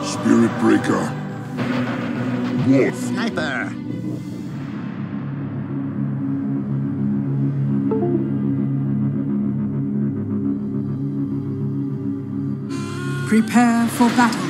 Spirit Breaker. What? Sniper! Prepare for battle.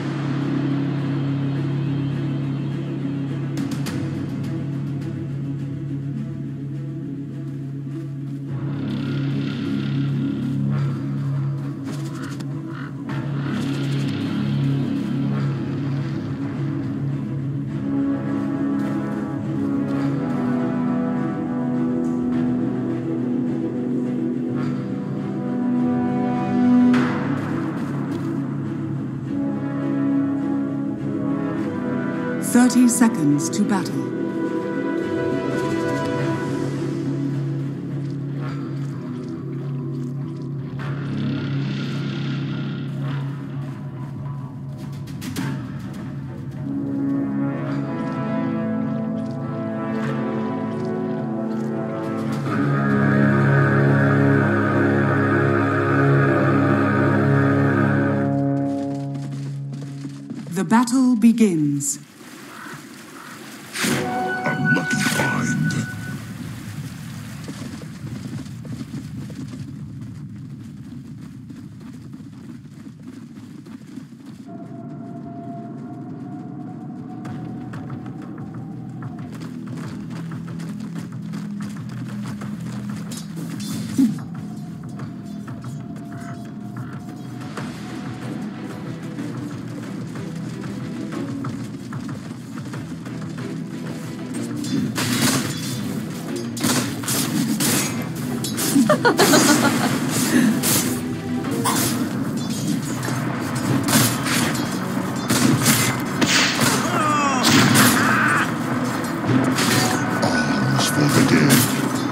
Thirty seconds to battle. The battle begins. Lucky find. Arms for the dead.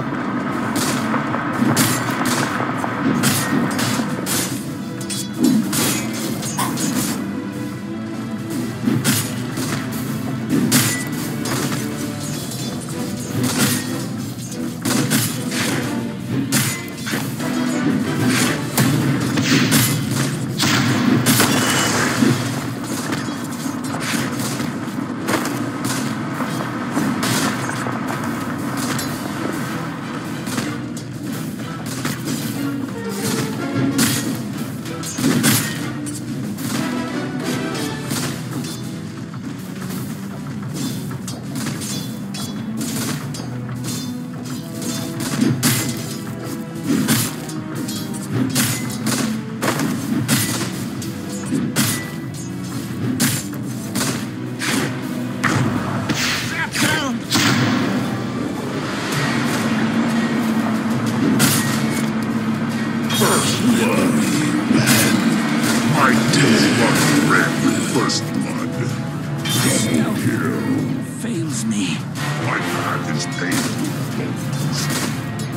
My days run red with first blood. Double kill. Fails me. My path is paved with bones.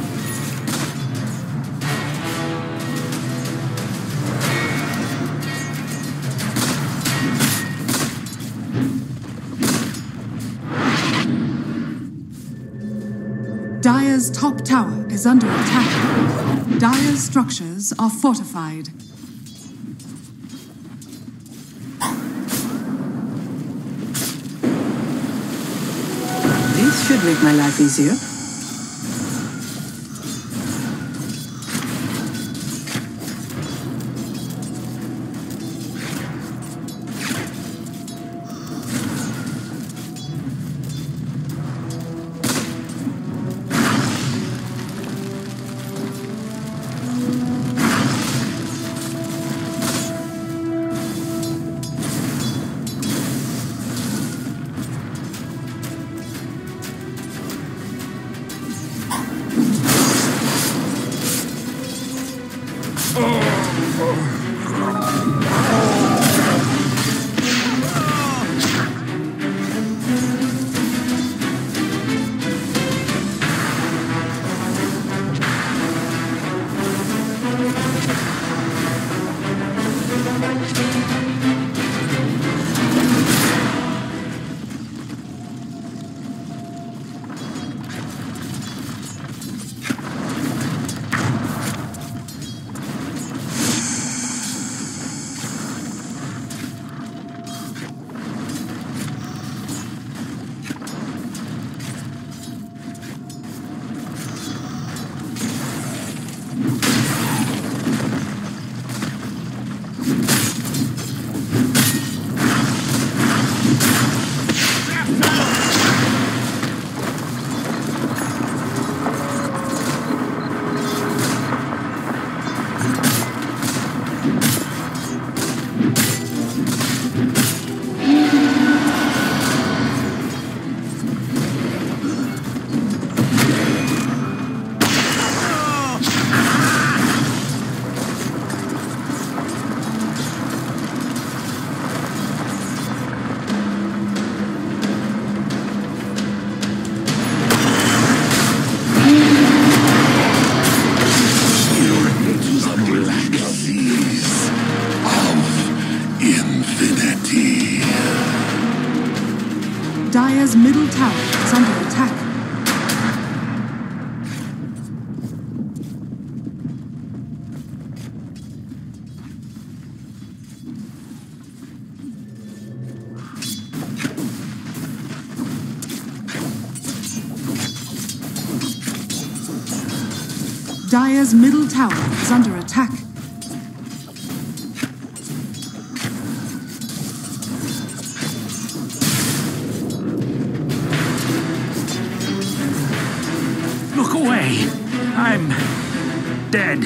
Dire's top tower is under attack. Dire's structures are fortified. This should make my life easier. Dire's middle tower is under attack. Dire's middle tower is under attack. Look away! I'm dead.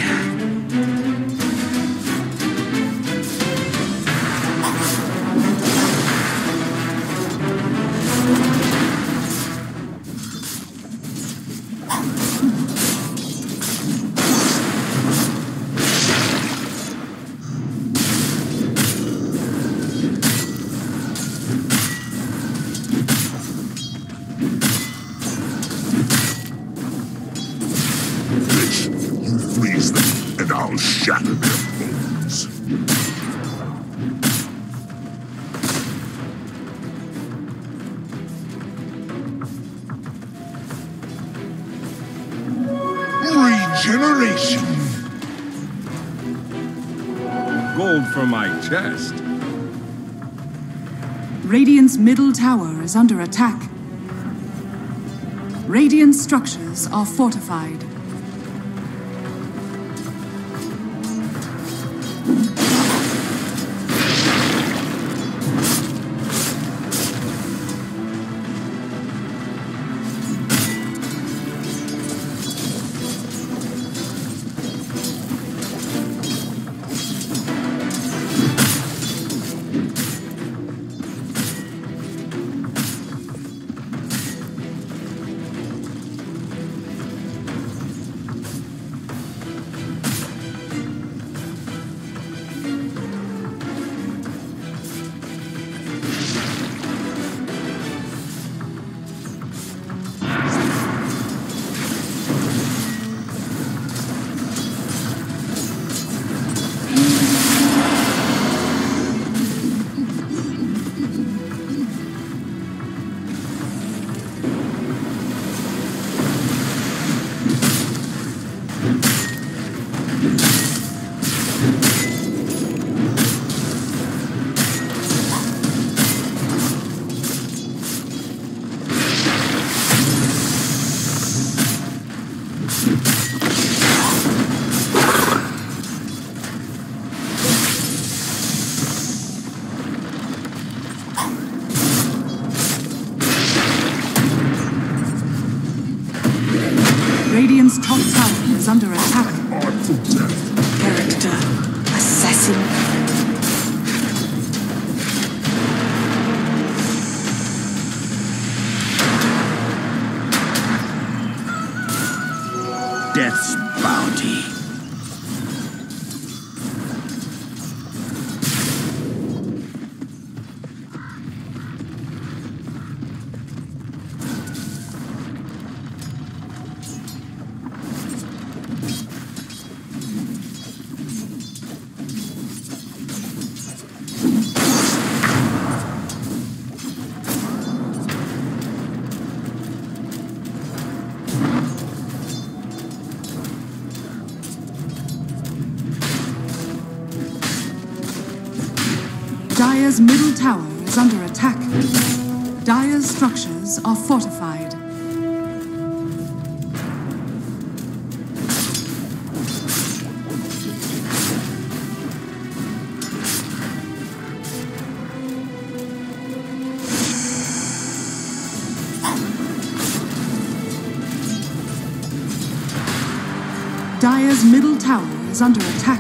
You freeze them, and I'll shatter their bones. Regeneration! Gold for my chest. Radiant's middle tower is under attack. Radiant structures are fortified. Radiant's top tower is under attack. Artful death. Character. Assassin. Death's bounty. Dire's middle tower is under attack. Dire's structures are fortified. Dire's middle tower is under attack.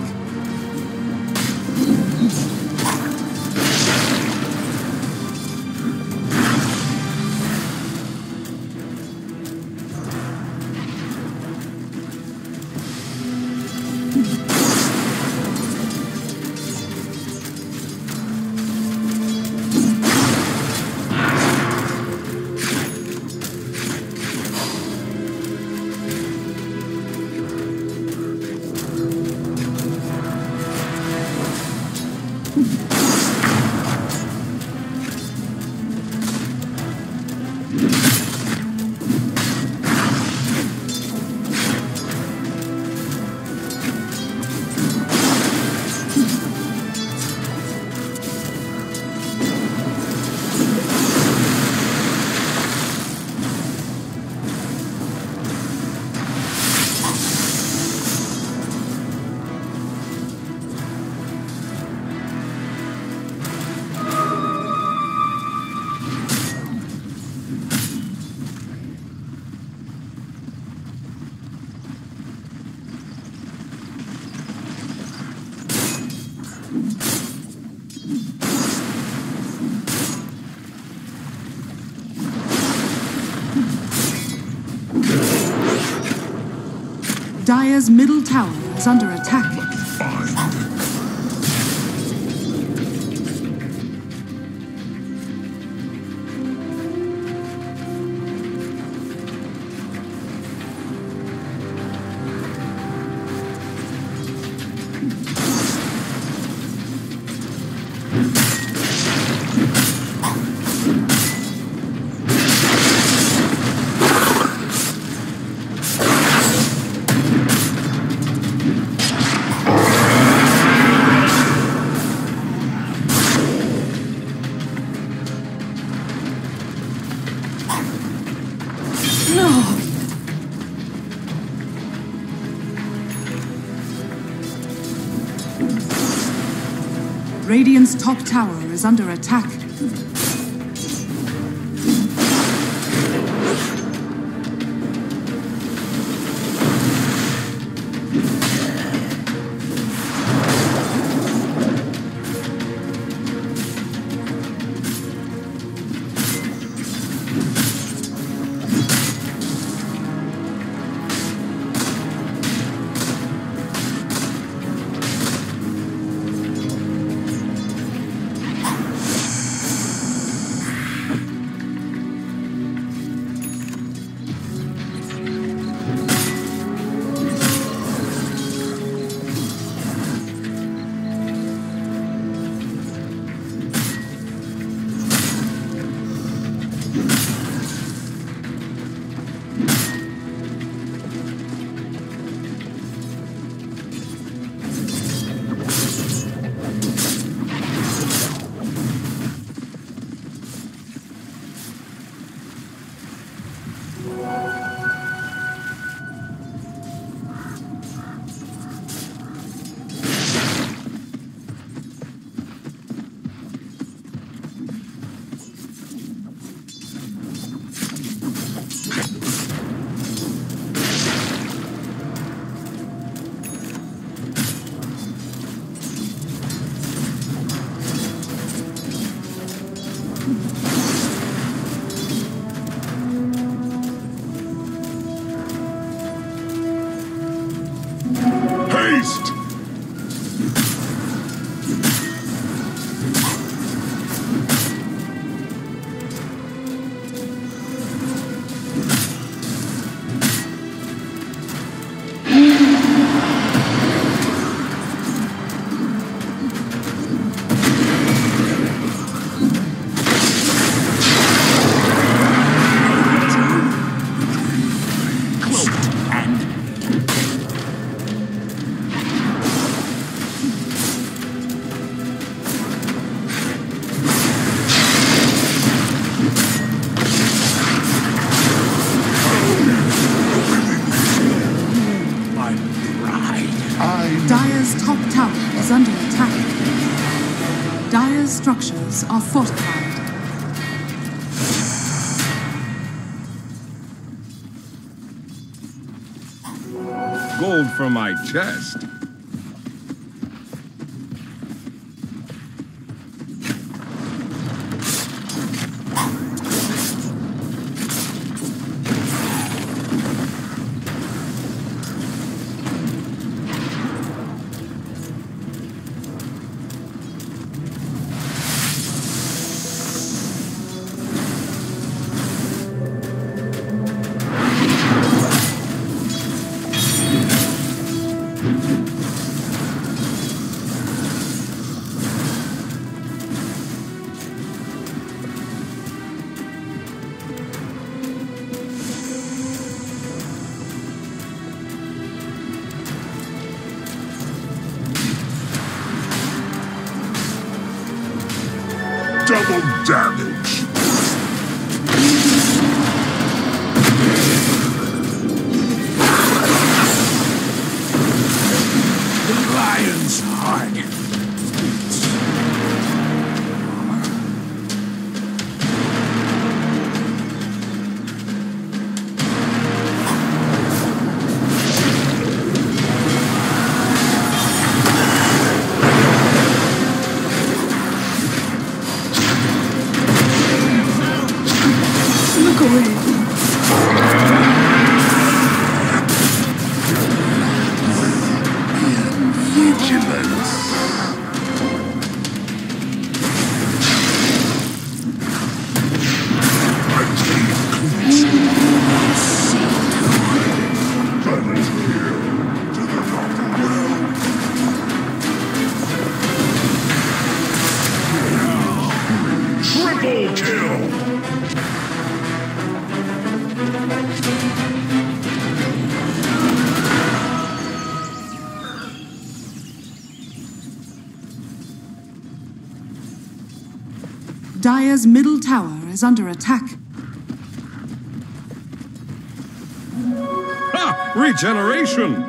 Dire's middle tower is under attack. Radiant's top tower is under attack. Haste! Dire's top tower is under attack. Dire's structures are fortified. Gold for my chest. Double damage. The lion's heart. Look away. Vigilance. My team Balance here to the rocky realm. Triple kill. Dire's middle tower is under attack. Ha! Regeneration!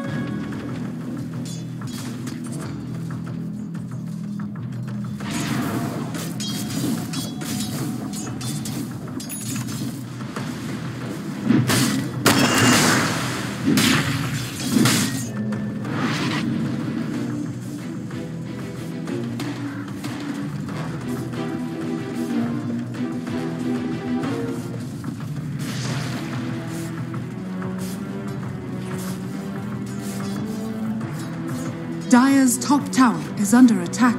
Dire's top tower is under attack.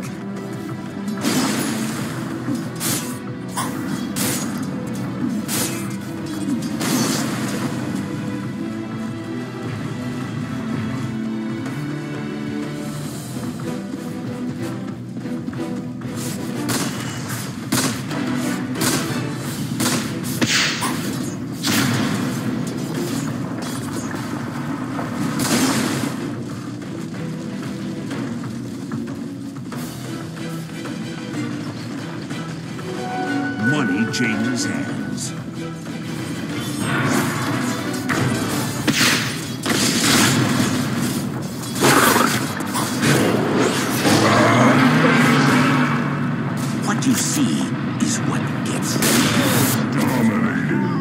Money changes hands. What you see is what gets you. Dominating.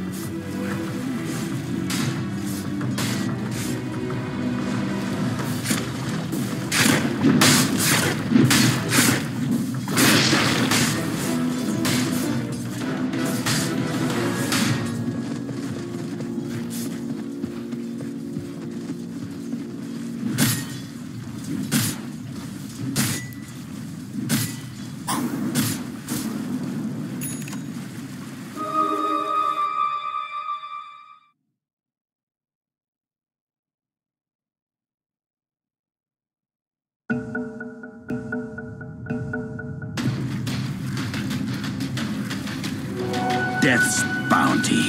Death's bounty.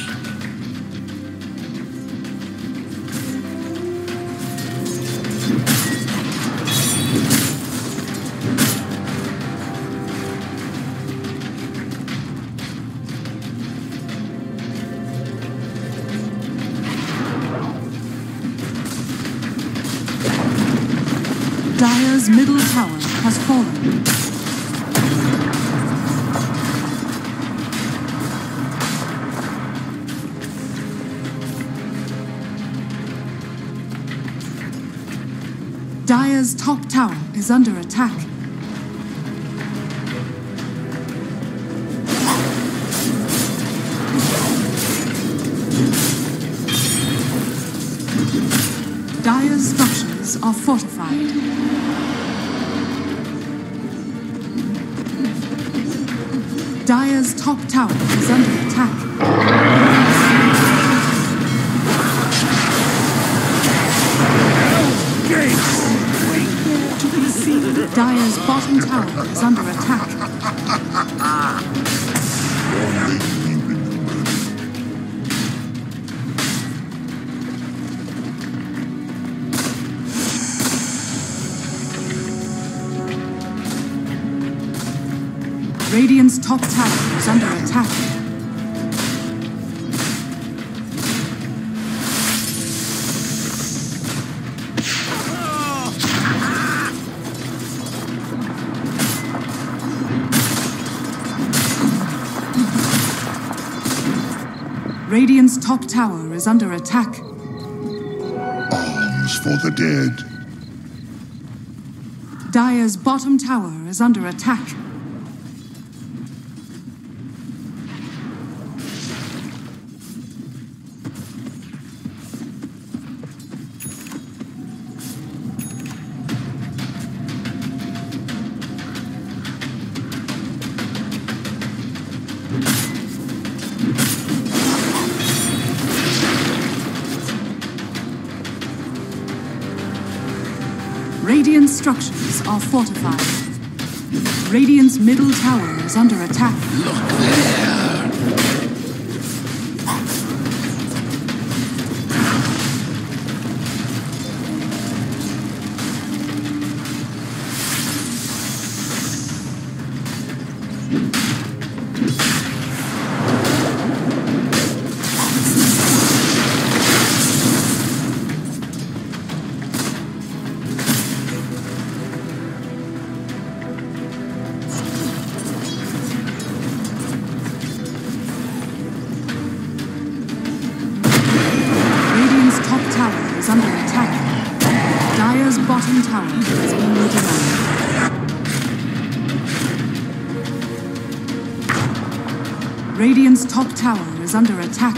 Dire's middle tower has fallen. Dire's top tower is under attack. Dire's structures are fortified. Dire's top tower is under attack. Dire's bottom tower is under attack. Radiant's top tower is under attack. Radiant's top tower is under attack. Arms for the dead. Dire's bottom tower is under attack. Radiant's structures are fortified. Radiant's middle tower is under attack. Look there! Is under attack. Dire's bottom tower is being redesigned. Radiant's top tower is under attack.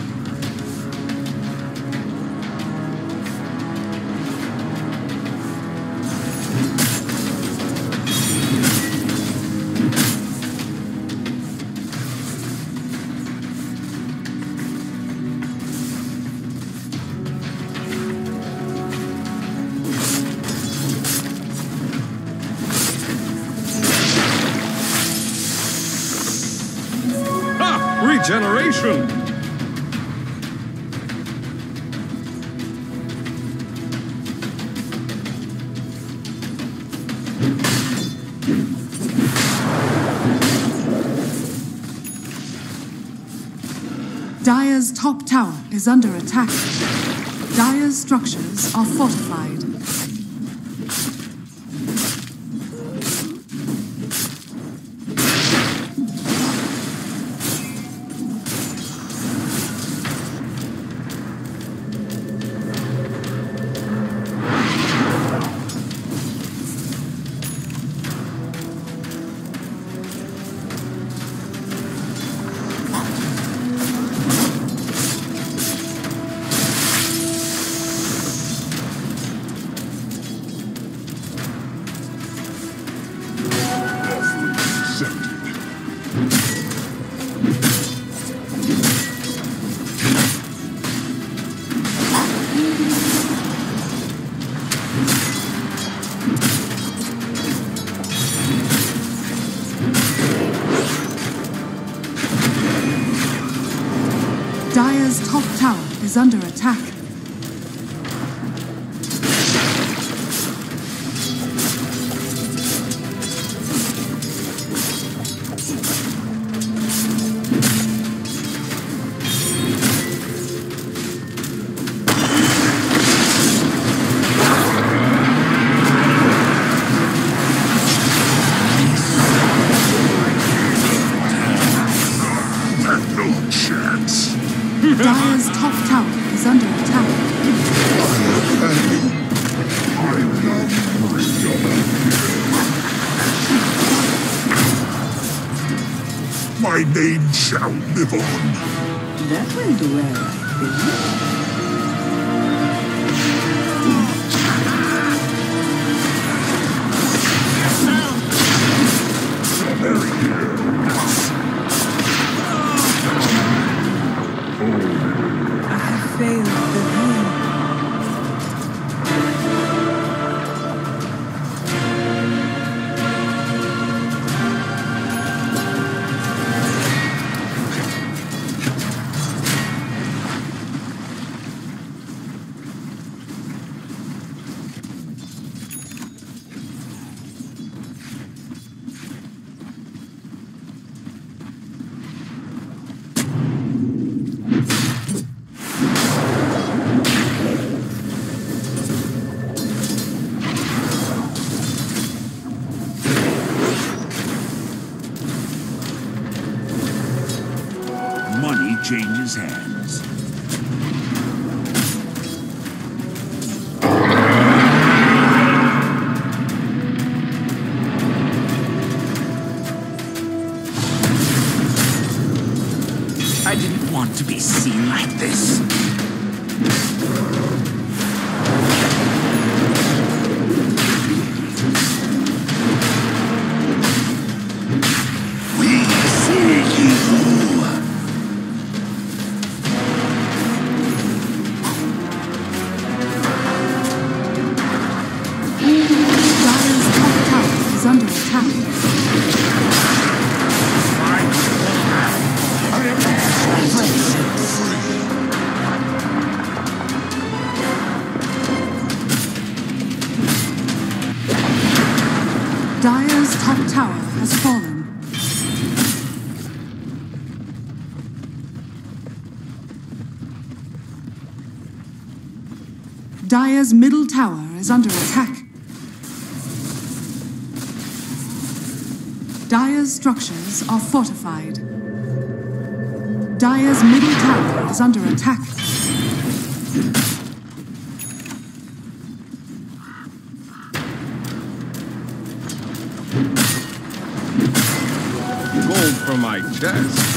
Regeneration! Dire's top tower is under attack. Dire's structures are fortified. Dire's top tower is under attack. Dire's top tower is under attack. I know my name shall live on. That went well, I think. I failed the game. Money changes hands. I didn't want to be seen like this. We see you. Under attack. Dire's top tower has fallen. Dire's middle tower is under attack. Dire's structures are fortified. Dire's middle tower is under attack. Gold for my chest.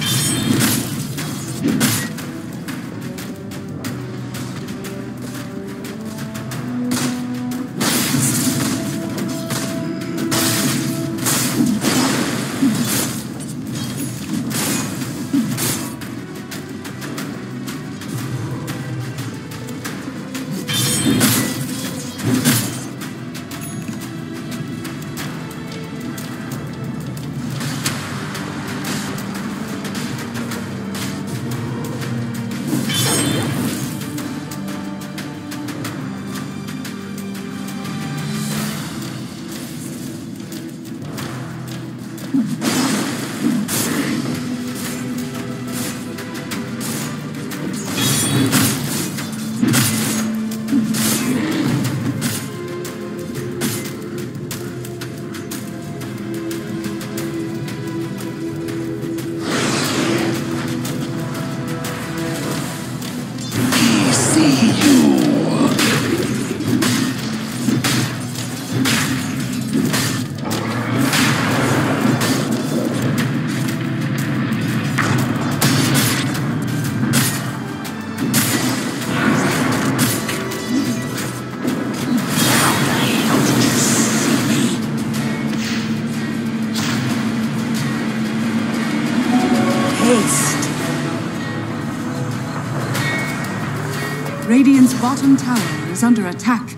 Radiant's bottom tower is under attack.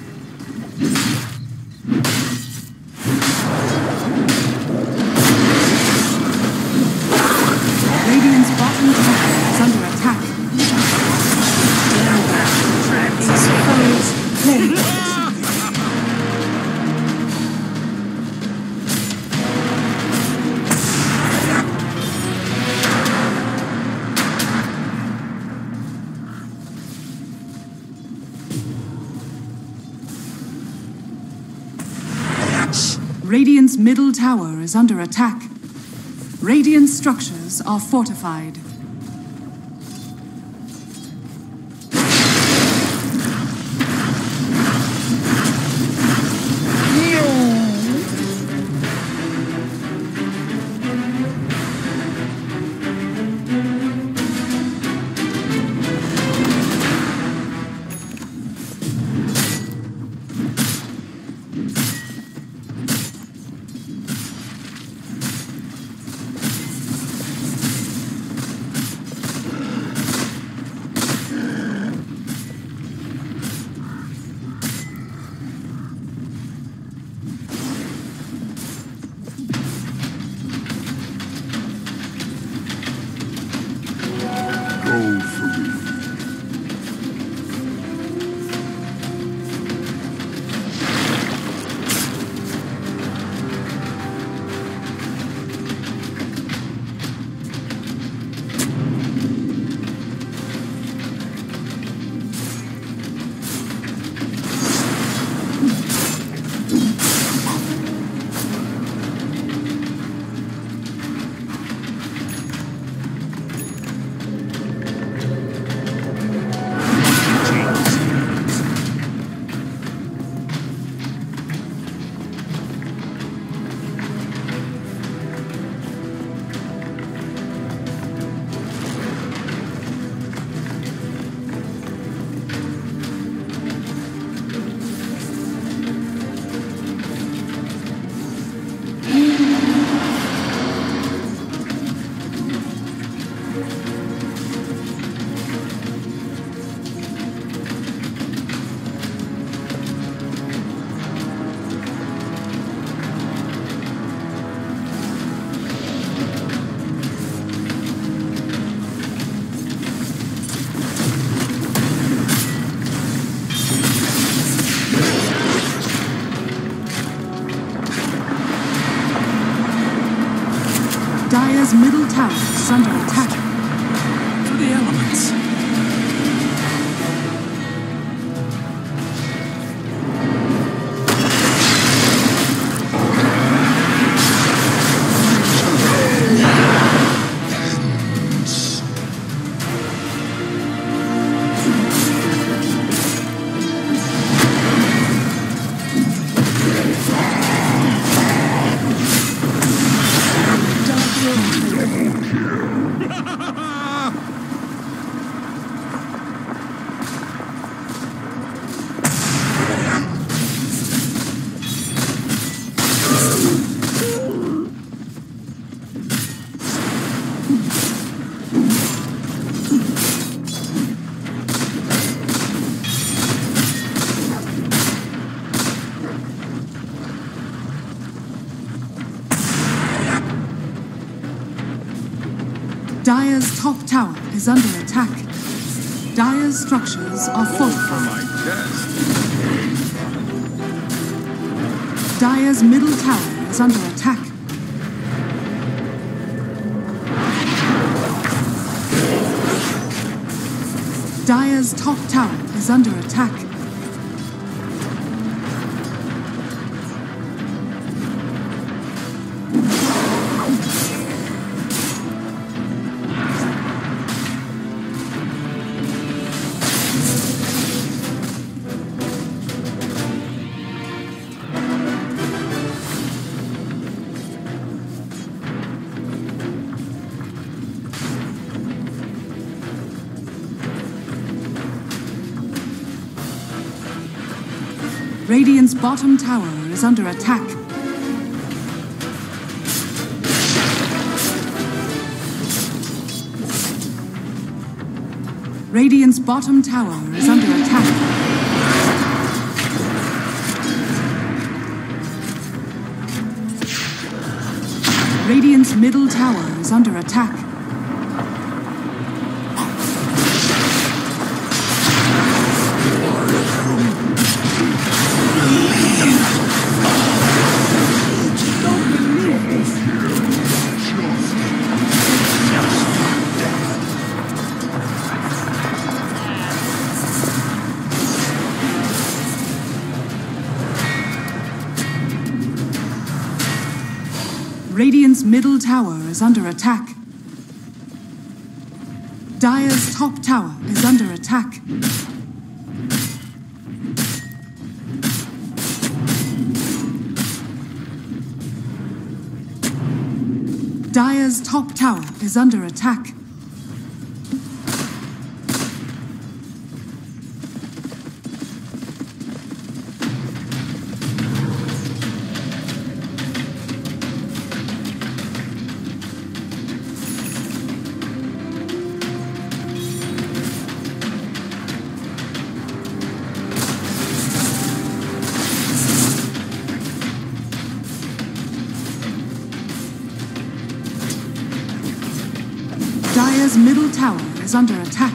Radiant's bottom tower is under attack. His foes played. Radiant's middle tower is under attack. Radiant's structures are fortified. Dire's middle tower is under attack. For the elements. Dire's top tower is under attack. Dire's structures are For fortified. my test. Dire's middle tower is under attack. Dire's top tower is under attack. Radiant's bottom tower is under attack. Radiant's bottom tower is under attack. Radiant's middle tower is under attack. Radiant's middle tower is under attack. Dire's top tower is under attack. Dire's top tower is under attack. Dire's middle tower is under attack.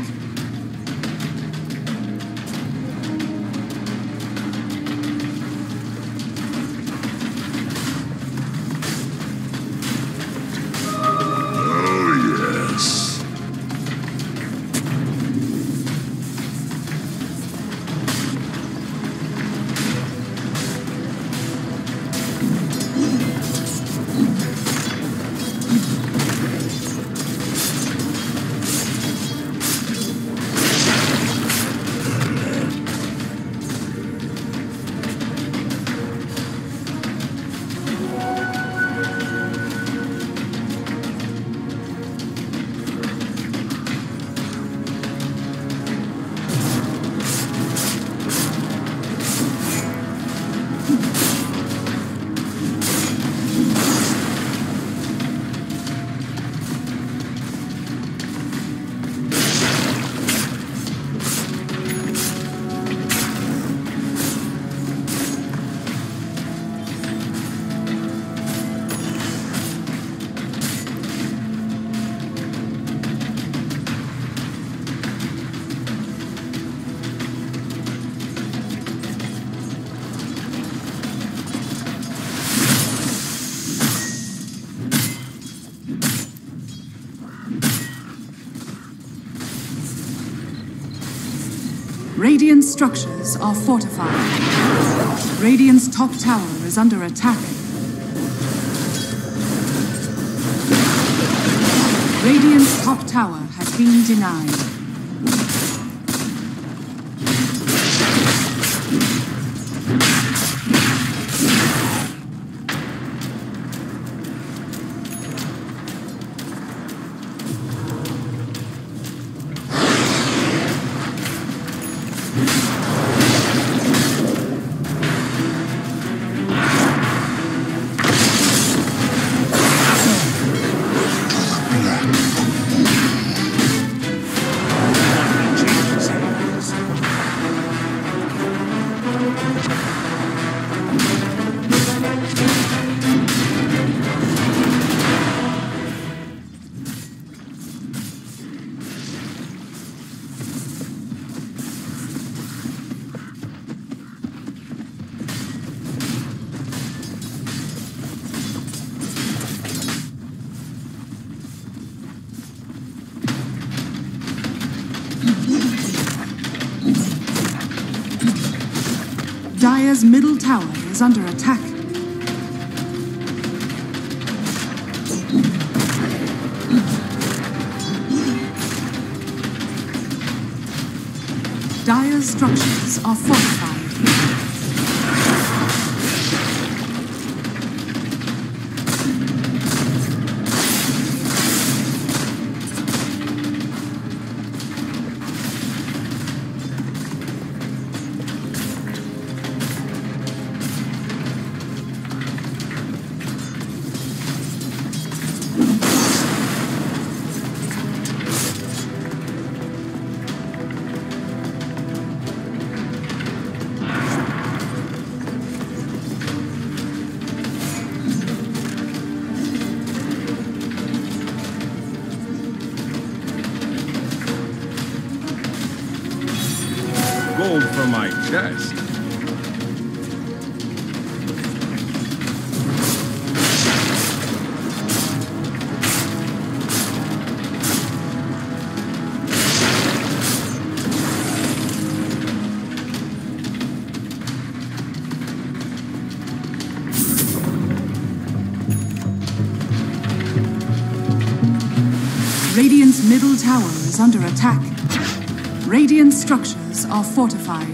Oh, yes. Radiant structures are fortified. Radiant's top tower is under attack. Radiant's top tower has been denied. Dire's middle tower is under attack. Dire's structures are fortified. Gold for my chest. Radiant's middle tower is under attack. Radiant structures are fortified.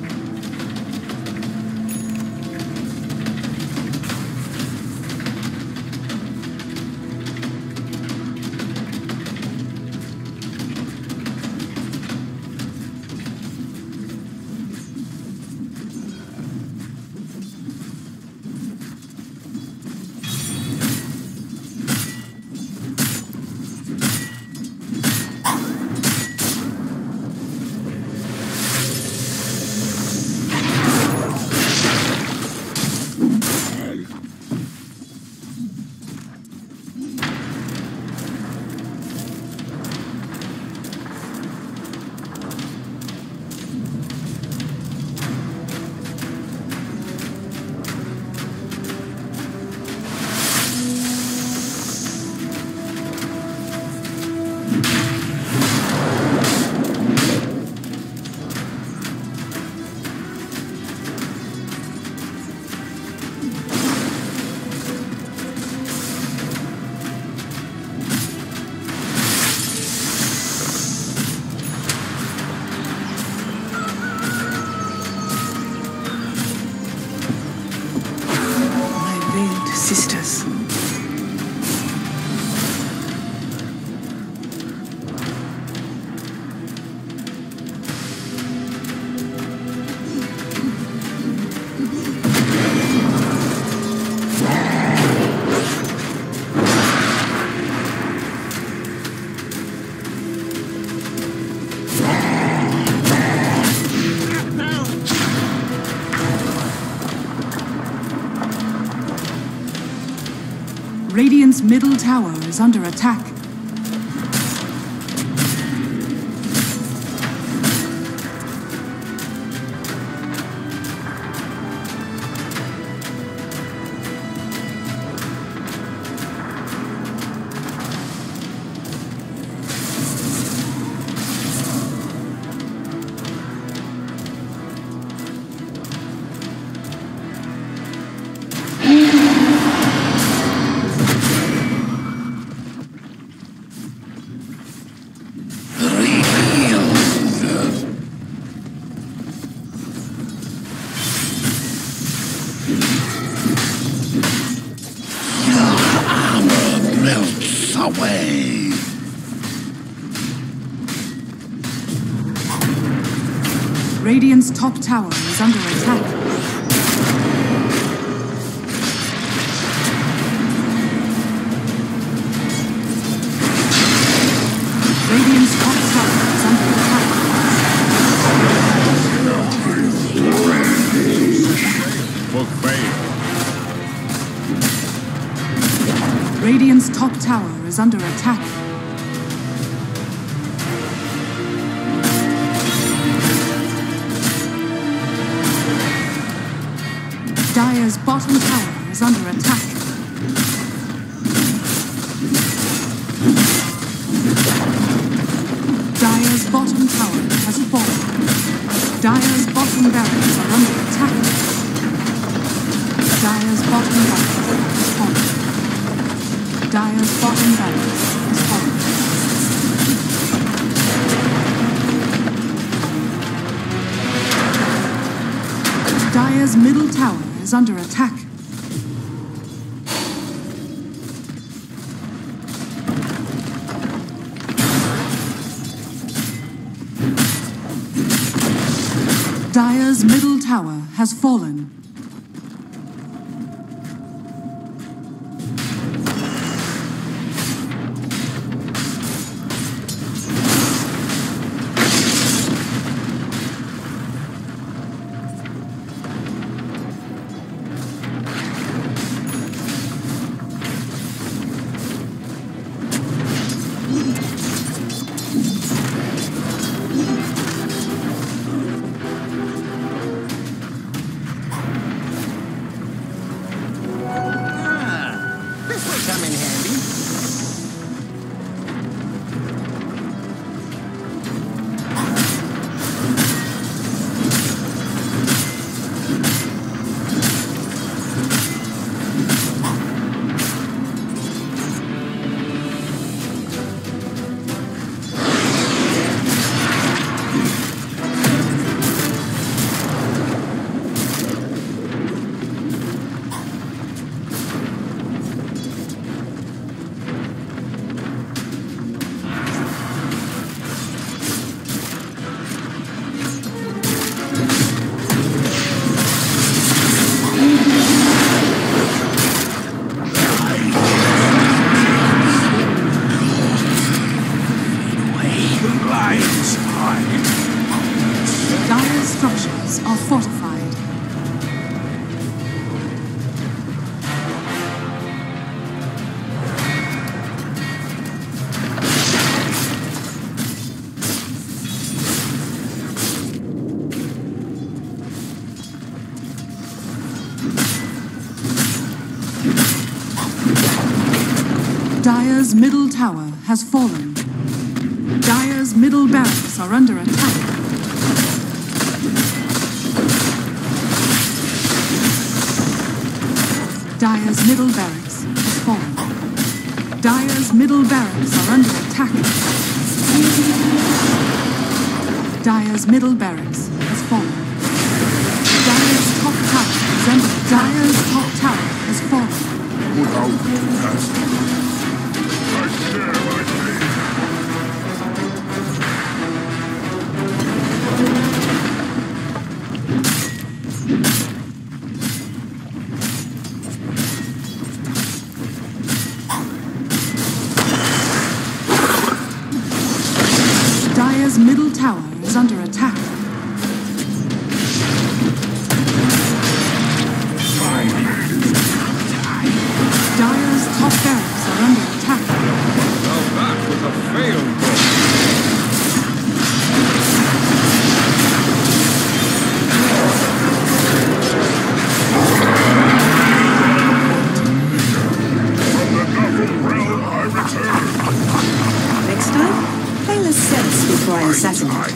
Sisters. Radiant's middle tower is under attack. away. Radiant's top tower is under attack. Radiant's top tower is under attack. Book faith. Radiant's top tower is under attack. Dire's bottom tower is under attack. Dire's bottom tower has fallen. Dire's bottom barracks are under attack. Dire's bottom barracks has fallen. Dire's bottom barracks has fallen. Dire's middle tower is under attack. Dire's middle tower has fallen. This will come in handy. Dire's structures are fortified. Dire's middle tower has fallen. Dire's middle barracks are under attack. Dire's middle barracks has fallen. Dire's middle barracks are under attack. Dire's middle barracks has fallen. Dire's top tower is under. Dire's top tower has fallen. Without capacity, I share my pain. Dire's middle tower is under attack. Dire's top barracks are under attack. Now that was a failed book. From the Knuckle realm I return. Next time, play less sense before I assassinate.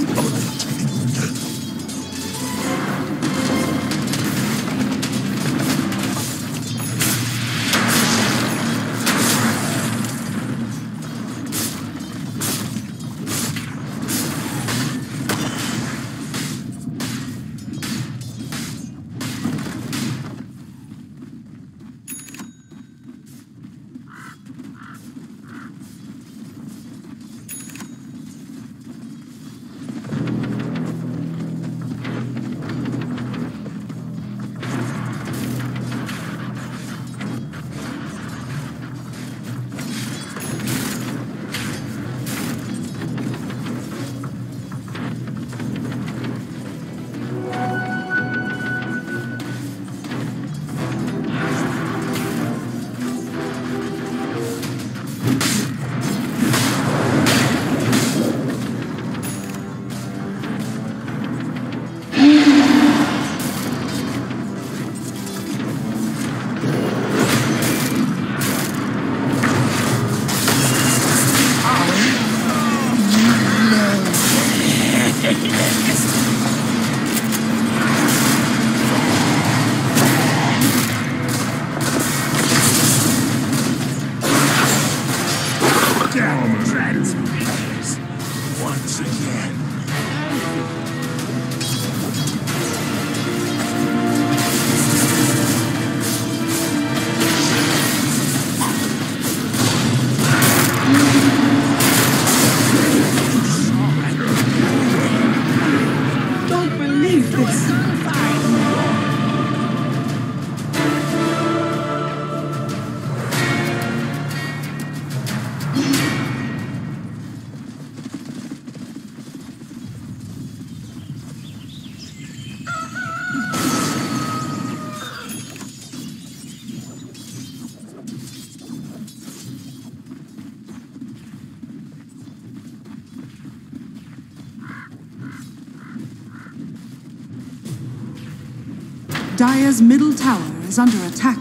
Dire's middle tower is under attack.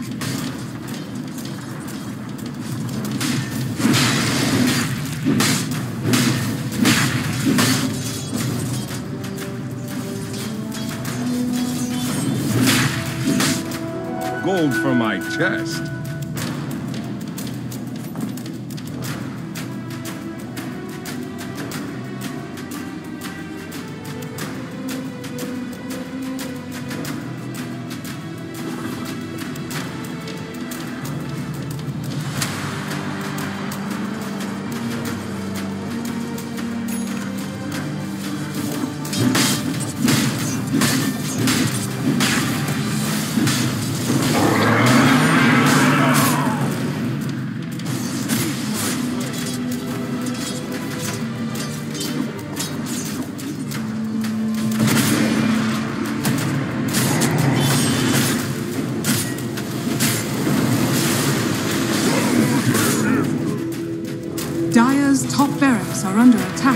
Gold for my chest. Dire's top barracks are under attack.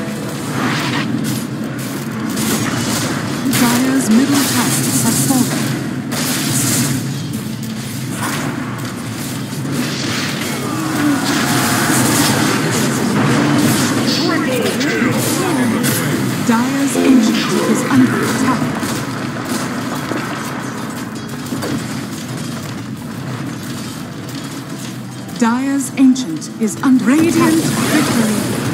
Dire's middle tower has fallen. Dire's ancient is under attack. Dire's ancient is under Radiant victory.